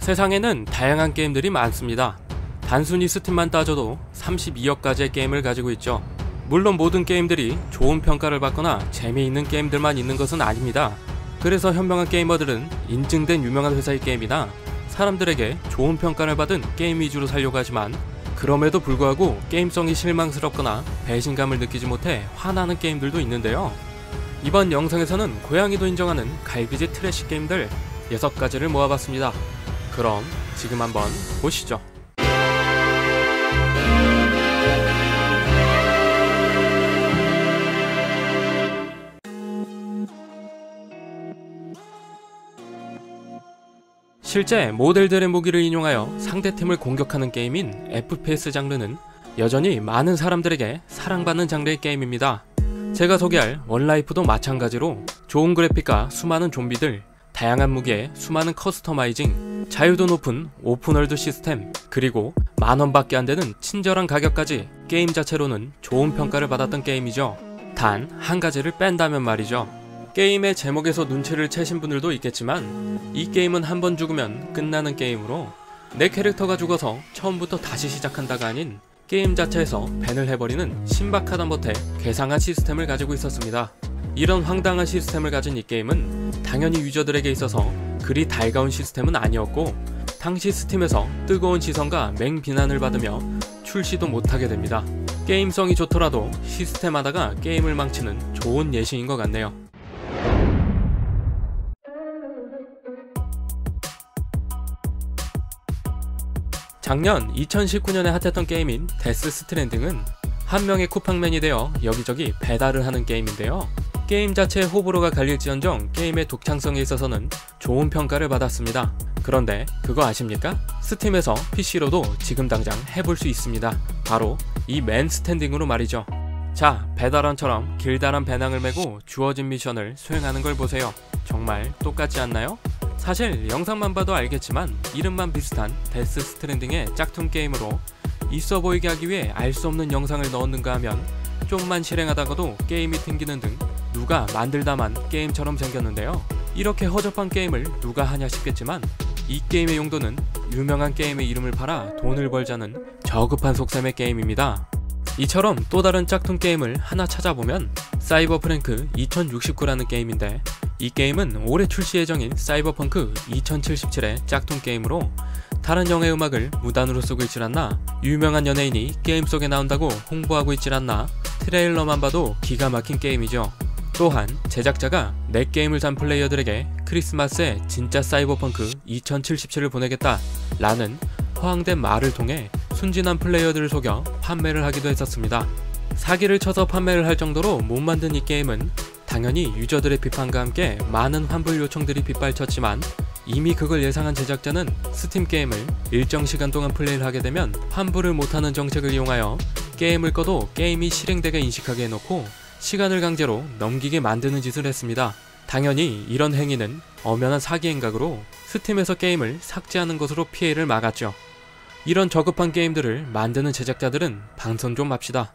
세상에는 다양한 게임들이 많습니다. 단순히 스팀만 따져도 32억 가지의 게임을 가지고 있죠. 물론 모든 게임들이 좋은 평가를 받거나 재미있는 게임들만 있는 것은 아닙니다. 그래서 현명한 게이머들은 인증된 유명한 회사의 게임이나 사람들에게 좋은 평가를 받은 게임 위주로 살려고 하지만, 그럼에도 불구하고 게임성이 실망스럽거나 배신감을 느끼지 못해 화나는 게임들도 있는데요. 이번 영상에서는 고양이도 인정하는 갈비지 트래시 게임들 6가지를 모아봤습니다. 그럼 지금 한번 보시죠. 실제 모델들의 무기를 인용하여 상대팀을 공격하는 게임인 FPS 장르는 여전히 많은 사람들에게 사랑받는 장르의 게임입니다. 제가 소개할 원라이프도 마찬가지로 좋은 그래픽과 수많은 좀비들, 다양한 무기에 수많은 커스터마이징, 자유도 높은 오픈월드 시스템, 그리고 만원밖에 안되는 친절한 가격까지 게임 자체로는 좋은 평가를 받았던 게임이죠. 단 한 가지를 뺀다면 말이죠. 게임의 제목에서 눈치를 채신 분들도 있겠지만, 이 게임은 한번 죽으면 끝나는 게임으로 내 캐릭터가 죽어서 처음부터 다시 시작한다가 아닌 게임 자체에서 밴을 해버리는 신박하다못해 괴상한 시스템을 가지고 있었습니다. 이런 황당한 시스템을 가진 이 게임은 당연히 유저들에게 있어서 그리 달가운 시스템은 아니었고, 당시 스팀에서 뜨거운 시선과 맹비난을 받으며 출시도 못하게 됩니다. 게임성이 좋더라도 시스템 하다가 게임을 망치는 좋은 예시인 것 같네요. 작년 2019년에 핫했던 게임인 데스 스트랜딩은 한 명의 쿠팡맨이 되어 여기저기 배달을 하는 게임인데요. 게임 자체의 호불호가 갈릴지언정 게임의 독창성에 있어서는 좋은 평가를 받았습니다. 그런데 그거 아십니까? 스팀에서 PC로도 지금 당장 해볼 수 있습니다. 바로 이 맨 스탠딩으로 말이죠. 자, 배달원처럼 길다란 배낭을 메고 주어진 미션을 수행하는 걸 보세요. 정말 똑같지 않나요? 사실 영상만 봐도 알겠지만 이름만 비슷한 데스 스트랜딩의 짝퉁 게임으로 있어 보이게 하기 위해 알 수 없는 영상을 넣었는가 하면 좀만 실행하다가도 게임이 튕기는 등 누가 만들다만 게임처럼 생겼는데요. 이렇게 허접한 게임을 누가 하냐 싶겠지만, 이 게임의 용도는 유명한 게임의 이름을 팔아 돈을 벌자는 저급한 속셈의 게임입니다. 이처럼 또 다른 짝퉁 게임을 하나 찾아보면 사이버프랭크 2069라는 게임인데, 이 게임은 올해 출시 예정인 사이버펑크 2077의 짝퉁 게임으로 다른 영화의 음악을 무단으로 쓰고 있질 않나, 유명한 연예인이 게임 속에 나온다고 홍보하고 있질 않나, 트레일러만 봐도 기가 막힌 게임이죠. 또한 제작자가 내 게임을 산 플레이어들에게 크리스마스에 진짜 사이버펑크 2077을 보내겠다 라는 허황된 말을 통해 순진한 플레이어들을 속여 판매를 하기도 했었습니다. 사기를 쳐서 판매를 할 정도로 못 만든 이 게임은 당연히 유저들의 비판과 함께 많은 환불 요청들이 빗발쳤지만, 이미 그걸 예상한 제작자는 스팀 게임을 일정 시간 동안 플레이를 하게 되면 환불을 못하는 정책을 이용하여 게임을 꺼도 게임이 실행되게 인식하게 해놓고 시간을 강제로 넘기게 만드는 짓을 했습니다. 당연히 이런 행위는 엄연한 사기 행각으로 스팀에서 게임을 삭제하는 것으로 피해를 막았죠. 이런 저급한 게임들을 만드는 제작자들은 방선 좀 합시다.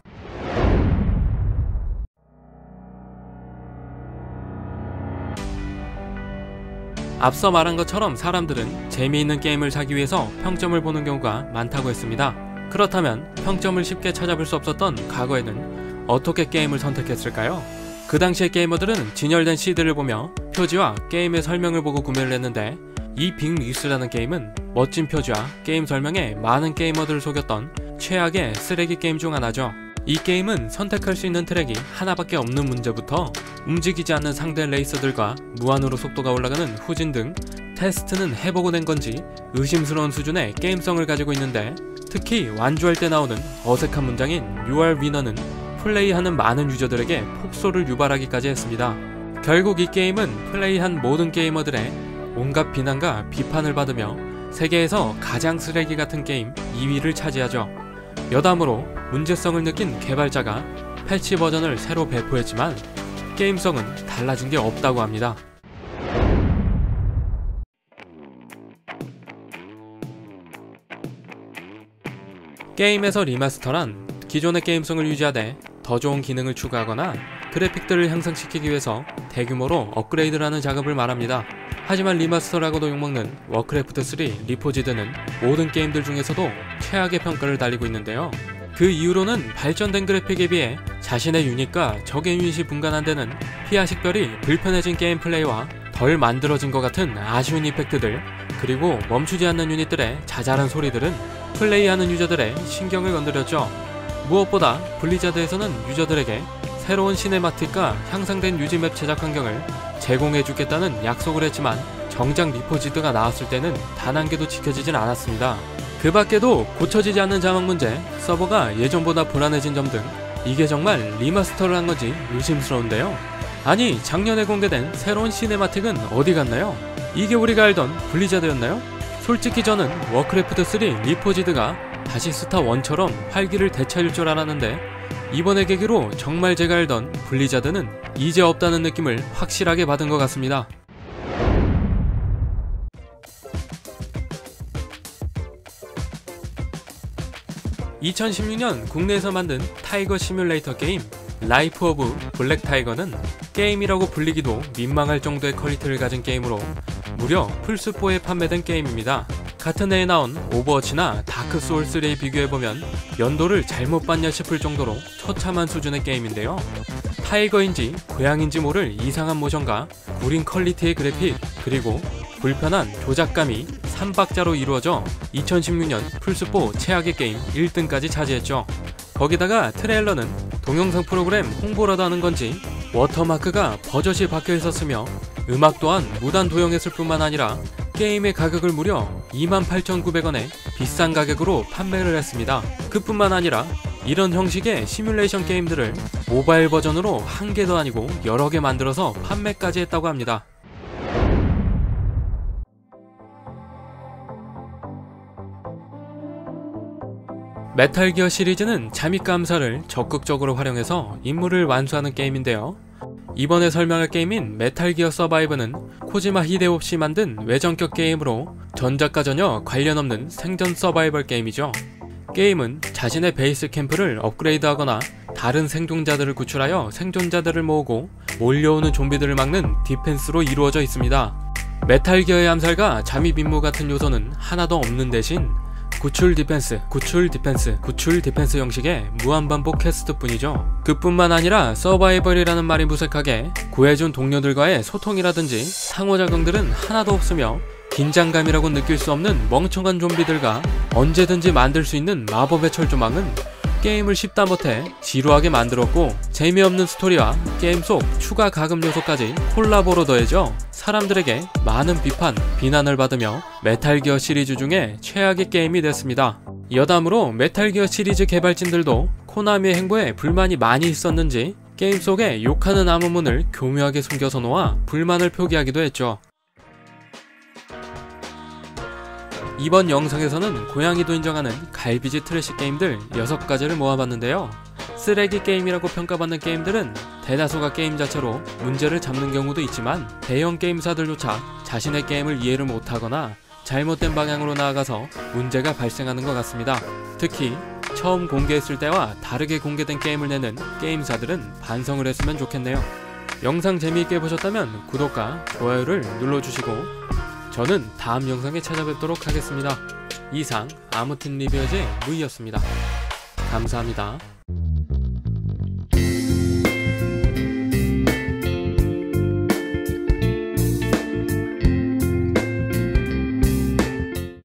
앞서 말한 것처럼 사람들은 재미있는 게임을 사기 위해서 평점을 보는 경우가 많다고 했습니다. 그렇다면 평점을 쉽게 찾아볼 수 없었던 과거에는 어떻게 게임을 선택했을까요? 그 당시의 게이머들은 진열된 CD를 보며 표지와 게임의 설명을 보고 구매를 했는데, 이 빅리스라는 게임은 멋진 표지와 게임 설명에 많은 게이머들을 속였던 최악의 쓰레기 게임 중 하나죠. 이 게임은 선택할 수 있는 트랙이 하나밖에 없는 문제부터 움직이지 않는 상대 레이서들과 무한으로 속도가 올라가는 후진 등 테스트는 해보고 낸 건지 의심스러운 수준의 게임성을 가지고 있는데, 특히 완주할 때 나오는 어색한 문장인 You are winner는 플레이하는 많은 유저들에게 폭소를 유발하기까지 했습니다. 결국 이 게임은 플레이한 모든 게이머들의 온갖 비난과 비판을 받으며 세계에서 가장 쓰레기 같은 게임 2위를 차지하죠. 여담으로 문제성을 느낀 개발자가 패치 버전을 새로 배포했지만 게임성은 달라진 게 없다고 합니다. 게임에서 리마스터란 기존의 게임성을 유지하되 더 좋은 기능을 추가하거나 그래픽들을 향상시키기 위해서 대규모로 업그레이드를 하는 작업을 말합니다. 하지만 리마스터라고도 욕먹는 워크래프트 3 리포지드는 모든 게임들 중에서도 최악의 평가를 달리고 있는데요. 그 이유로는 발전된 그래픽에 비해 자신의 유닛과 적의 유닛이 분간한다는 피아 식별이 불편해진 게임 플레이와 덜 만들어진 것 같은 아쉬운 이펙트들, 그리고 멈추지 않는 유닛들의 자잘한 소리들은 플레이하는 유저들의 신경을 건드렸죠. 무엇보다 블리자드에서는 유저들에게 새로운 시네마틱과 향상된 유지맵 제작 환경을 제공해주겠다는 약속을 했지만 정작 리포지드가 나왔을 때는 단 한 개도 지켜지진 않았습니다. 그 밖에도 고쳐지지 않는 자막 문제, 서버가 예전보다 불안해진 점 등 이게 정말 리마스터를 한 건지 의심스러운데요. 아니, 작년에 공개된 새로운 시네마틱은 어디 갔나요? 이게 우리가 알던 블리자드였나요? 솔직히 저는 워크래프트 3 리포지드가 다시 스타 1처럼 활기를 되찾을 줄 알았는데 이번의 계기로 정말 제가 알던 블리자드는 이제 없다는 느낌을 확실하게 받은 것 같습니다. (2016년) 국내에서 만든 타이거 시뮬레이터 게임 라이프 오브 블랙 타이거는 게임이라고 불리기도 민망할 정도의 퀄리티를 가진 게임으로 무려 플스4에 판매된 게임입니다. 같은 해에 나온 오버워치나 다크 소울3에 비교해보면 연도를 잘못 봤냐 싶을 정도로 처참한 수준의 게임인데요. 타이거인지 고양인지 모를 이상한 모션과 구린 퀄리티의 그래픽, 그리고 불편한 조작감이 3박자로 이루어져 2016년 플스4 최악의 게임 1등까지 차지했죠. 거기다가 트레일러는 동영상 프로그램 홍보라도 하는 건지 워터마크가 버젓이 박혀 있었으며 음악 또한 무단 도용했을 뿐만 아니라 게임의 가격을 무려 28,900원에 비싼 가격으로 판매를 했습니다. 그뿐만 아니라 이런 형식의 시뮬레이션 게임들을 모바일 버전으로 한 개도 아니고 여러 개 만들어서 판매까지 했다고 합니다. 메탈 기어 시리즈는 잠입 감사를 적극적으로 활용해서 임무를 완수하는 게임인데요. 이번에 설명할 게임인 메탈 기어 서바이브는 코지마 히데오시 만든 외전격 게임으로 전작과 전혀 관련 없는 생존 서바이벌 게임이죠. 게임은 자신의 베이스 캠프를 업그레이드하거나 다른 생존자들을 구출하여 생존자들을 모으고 몰려오는 좀비들을 막는 디펜스로 이루어져 있습니다. 메탈 기어의 암살과 잠입 임무 같은 요소는 하나도 없는 대신 구출 디펜스 형식의 무한반복 퀘스트뿐이죠. 그뿐만 아니라 서바이벌이라는 말이 무색하게 구해준 동료들과의 소통이라든지 상호작용들은 하나도 없으며 긴장감이라고 느낄 수 없는 멍청한 좀비들과 언제든지 만들 수 있는 마법의 철조망은 게임을 쉽다 못해 지루하게 만들었고, 재미없는 스토리와 게임 속 추가 가금 요소까지 콜라보로 더해져 사람들에게 많은 비난을 받으며 메탈 기어 시리즈 중에 최악의 게임이 됐습니다. 여담으로 메탈 기어 시리즈 개발진들도 코나미의 행보에 불만이 많이 있었는지 게임 속에 욕하는 암호문을 교묘하게 숨겨서 놓아 불만을 표기하기도 했죠. 이번 영상에서는 고양이도 인정하는 갈비지 트래시 게임들 6가지를 모아봤는데요. 쓰레기 게임이라고 평가받는 게임들은 대다수가 게임 자체로 문제를 잡는 경우도 있지만 대형 게임사들조차 자신의 게임을 이해를 못하거나 잘못된 방향으로 나아가서 문제가 발생하는 것 같습니다. 특히 처음 공개했을 때와 다르게 공개된 게임을 내는 게임사들은 반성을 했으면 좋겠네요. 영상 재미있게 보셨다면 구독과 좋아요를 눌러주시고 저는 다음 영상에 찾아뵙도록 하겠습니다. 이상 아무튼 리뷰어즈의 무이였습니다. 감사합니다.